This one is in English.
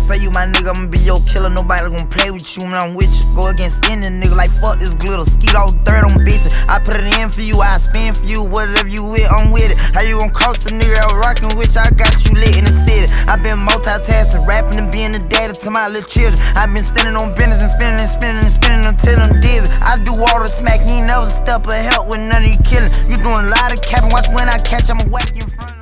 say you my nigga, I'ma be your killer. Nobody gon' play with you when I'm with you. Go against any nigga like fuck this glitter. Skeet all dirt on bitches. I put it in for you, I spin for you. Whatever you with, I'm with it. How you gon' cross a nigga out rockin' with you? I got you lit in the city. I been multitasking, rapping and being the daddy to my little children. I been spinning on business and spinning and spinning and spinning until I'm dizzy. I do all the smack, you ain't never step or help with none of you killing. You doing a lot of capping, watch when I catch, I'ma whack you in front of